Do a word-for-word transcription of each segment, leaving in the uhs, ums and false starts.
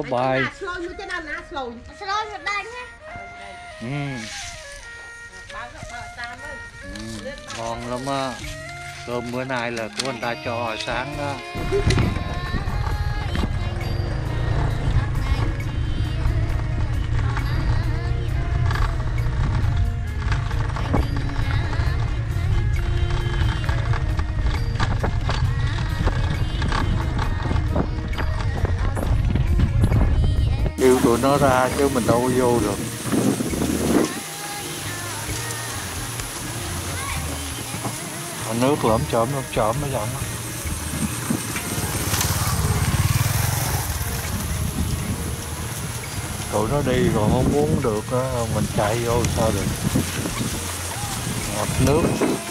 bài. Ừ. Ừ. Ngon lắm á. Cơm bữa nay là của anh ta cho hồi sáng đó. Kêu tụi nó ra chứ mình đâu có vô được. Còn nước lởm chởm lởm chởm mới giọng. Tụi nó đi rồi không muốn được mình chạy vô sao được. Ngập nước.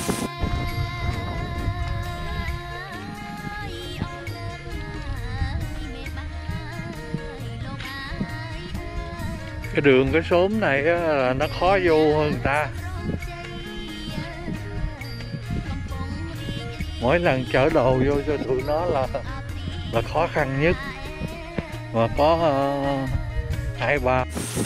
Cái đường cái xóm này á, là nó khó vô hơn người ta. Mỗi lần chở đồ vô cho tụi nó là là khó khăn nhất. Mà có uh, hai ba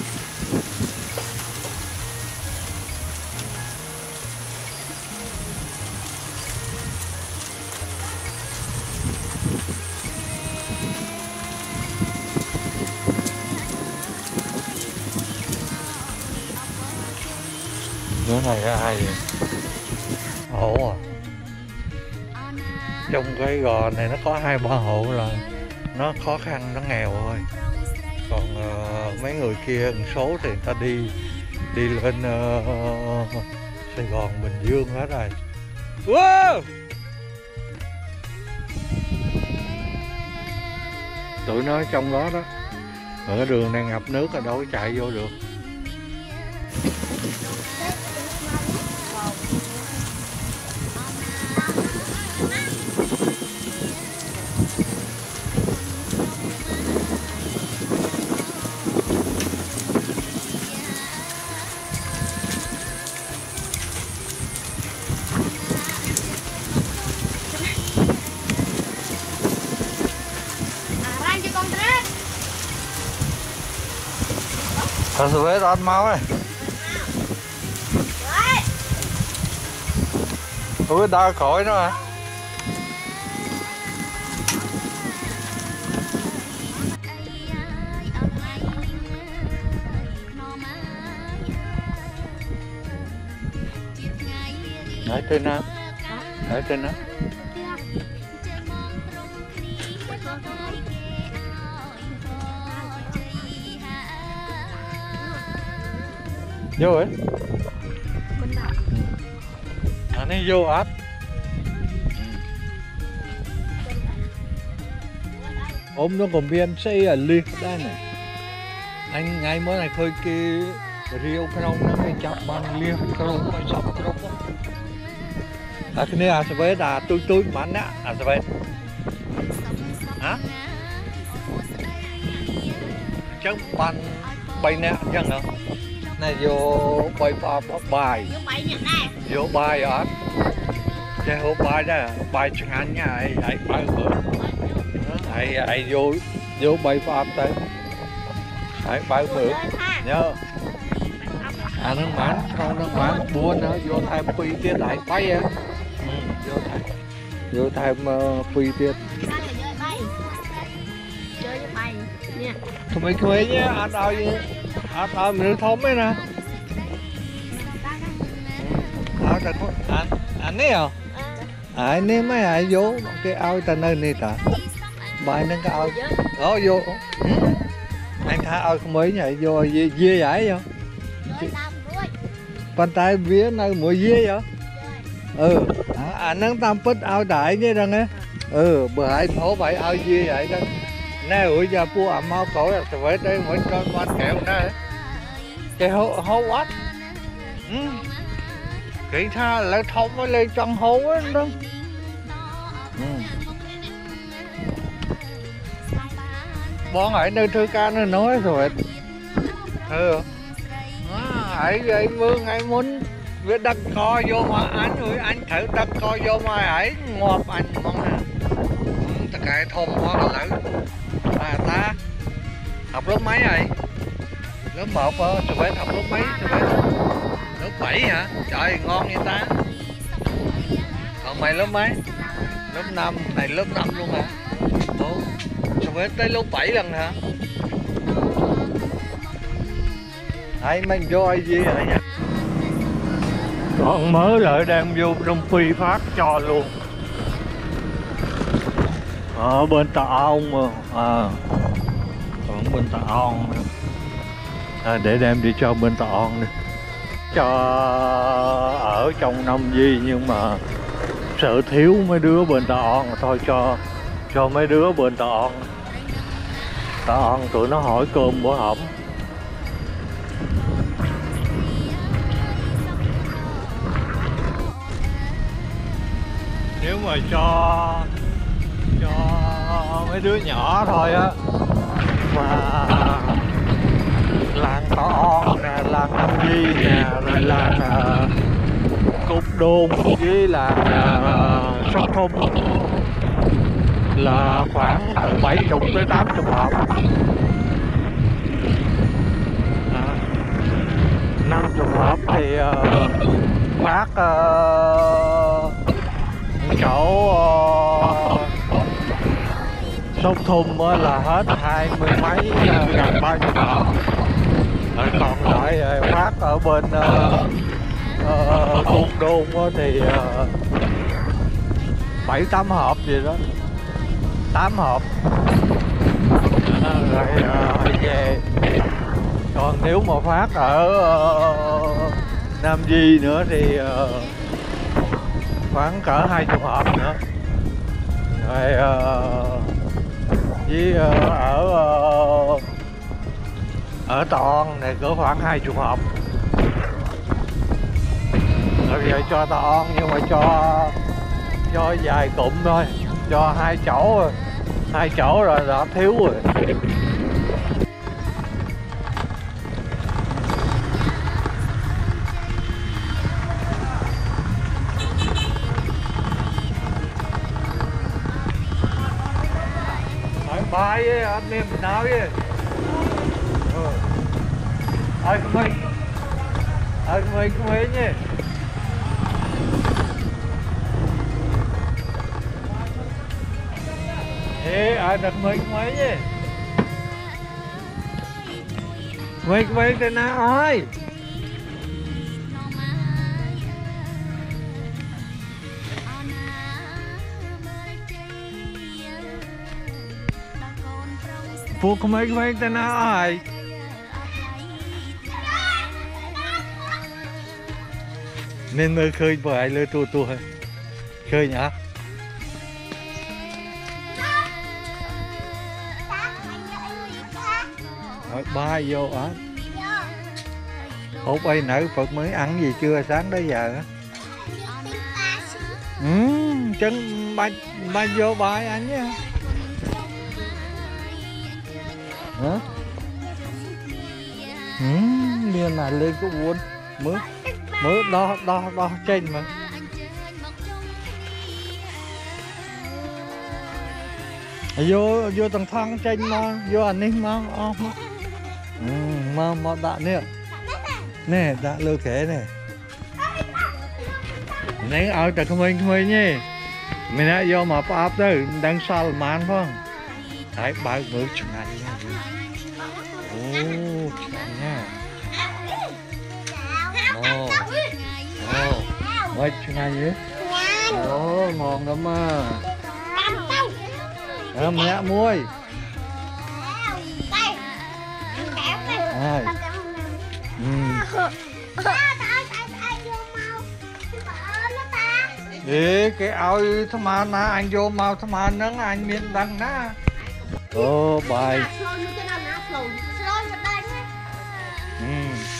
nữa này ai vậy? Ồ à. Trong cái gò này nó có hai ba hộ là nó khó khăn, nó nghèo thôi. Còn uh, mấy người kia một số thì người ta đi đi lên uh, Sài Gòn, Bình Dương hết rồi. Wow! Tụi nó trong đó đó. Ở cái đường này ngập nước là đâu có chạy vô được. Thật sự hết ăn máu này. Ủa đau khỏi nó hả? Ở trên đó. Ở trên đó. Vô ấy. Anh ấy vô áp. Ôm nó còn biên xây ở liệt đây này. Anh ngày mới này khơi kia riêu krong nó mới chọc bằng liệt krong mới chọc krong. À cái này à sẽ về đã tôi tôi bắn á, à sẽ về. Hả? Chắc bắn bay nè chẳng hả? Này vô bay pha bài. Vô bay nhận này. Vô bay ở. Cái hộp bài đó, bài chẳng hạn nha, ai ai bay bữa. Ai ai vô vô bay pha tới. Ai bay bữa. Nhớ. À nó mãn, không nó mãn buôn nữa, vô thêm phi tiết lại bay á. Ừ, vô thêm. Vô thêm uh, phi tiết. Thôi mấy khuê nhé, anh ơi. Anh ơi mình thông ấy nè. Áo ta có anh anh ấy à? À anh ấy mấy ai vô cái áo ta nơi này ta. Bài nó cái áo. Đó vô. Anh thả áo không mấy nhảy vô dê dê giải vô. Bàn tay vía nơi mua dê vậy? Ừ. Anh đang tam pít áo đại như rằng á. Ừ, bữa hai phố bảy áo dê vậy đó. Nè ủi giờ pua ẩm áo cổ là phải đây mới con quát kẹo nè. Cái hố hố quát. Ừ. Kỹ tha lại thông mới lên trong hố á đó. Ừ. Bọn ấy nơi thư ca nó nói rồi. Ừ. Ấy vậy mương ấy muốn với đất co vô mà anh ơi anh thử đất co vô mà ấy ngọt anh mong nè. Tất cả thông quá là lỡ. À ta Học lớp mấy rồi? Lớp một hả? Sư bé học lớp mấy? Sư bé lớp bảy hả? Trời ngon vậy ta. Còn mày lớp mấy? Lớp năm, này lớp năm luôn hả? Ủa, sư bé tới lớp bảy lần hả? Đấy, mình vô ai gì rồi nhỉ? Còn mới lại đem vô trong phi phát cho luôn. Ở bên Tà On mà. À, còn bên Tà On. À, để đem đi cho bên Tà On đi. Cho ở trong Nam Di nhưng mà sợ thiếu mấy đứa bên Tà On thôi cho cho mấy đứa bên Tà On. Tà On tụi nó hỏi cơm bữa hổm. Nếu mà cho cho mấy đứa nhỏ thôi á mà làng Tà On nè, làng Nam Di nè, rồi làng uh, Cục Đôn với làng uh, Sóc Thung là khoảng từ bảy mươi tới tám mươi hộp. năm mươi hộp thì uh, phát uh, chỗ uh, Sóc Thung là hết hai mươi mấy gần ba mươi hộp. Rồi còn lại phát ở bên uh, uh, Cục Đôn thì uh, bảy tám hộp gì đó, tám hộp rồi uh, về. Còn nếu mà phát ở uh, Nam Di nữa thì uh, khoảng cỡ hai chục hộp nữa. Rồi uh, với uh, ở uh, ở Tà On này cỡ khoảng hai chục hộp. Rồi giờ cho Tà On nhưng mà cho cho vài cụm thôi, cho hai chỗ rồi, hai chỗ rồi đã thiếu rồi. Bài với anh em mình nào với ơi không ơi ơi không ơi không ơi nhé. Ê ai đặt mình không ấy nhé. Mày mày tên nào ơi. Phụ không mấy mấy tên nào ai nên nơi khơi bởi lơi tua tua khơi nhá. Rồi ba vô á. Ủa bây nãy Phật mới ăn gì chưa sáng tới giờ á? Ừ, chân ba ba vô bài anh nhá. Hả? Ừ, miền này lên có buồn mới mới đo đo đo trên mà. Vô vô tầng thang trên mà vô anh ấy mà oh, ừ, mà mà đã nè nè đã lơ khế nè nãy ở tại không anh không anh nhé mình đã vô mà áp tới đang sao mà ăn không đấy bao mới chừng ăn nha. Ồ chừng nha. Ồ ồ mấy chừng ăn gì ồ ngon lắm mà. À, mẹ muôi à. Ừ. Ê, cái ao thầm mà na anh vô mau thầm mà nắng anh miền đằng na. Ô bài. Ừ.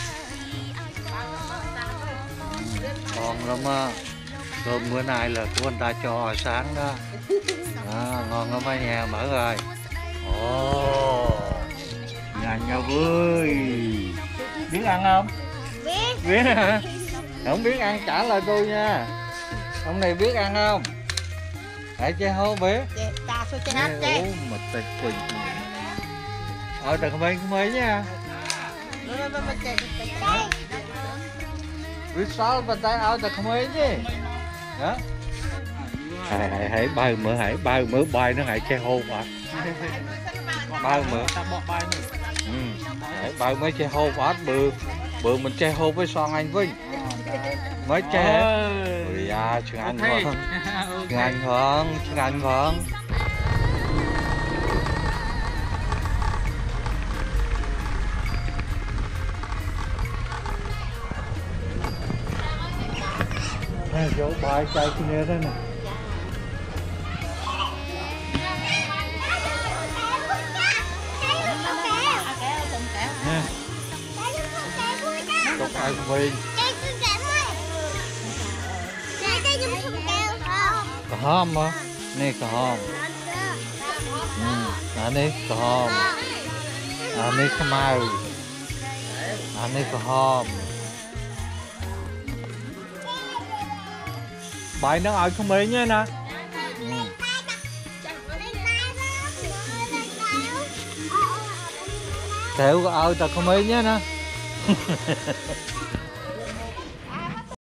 Ngon lắm à. Cơm bữa nay là của anh ta cho hồi sáng đó. À, ngon lắm á nhà mở rồi. Ồ, nhà nhà vui. Biết ăn không? Biết. Biết hả? Không biết ăn trả lời tôi nha. Ông này biết ăn không? Hãy chơi không biết. Ủa mà tay quỳnh. Ở tại mấy mấy nha. Vì sao bàn tay ở tại mấy nhỉ? Đó. Hãy hãy hãy bay mở hãy bay mở bay nó hãy che hô quá. Bay mở. Ừ. Hãy bay mới che hô quá bự bự mình che hô với son anh Vinh. Mới che. Ôi da chừng anh không? Chừng anh không? Chừng anh không? Nè chỗ bài chạy kia đó nè. Nè. Chụp ai của mình. Cà hom hả? Nè cà hom. Ừ, à nè cà hom. À nè cà mau. À nè cà hom. Bài nó ở không mấy nhé nè. Ừ. Kéo ở ta không mấy nhé nè.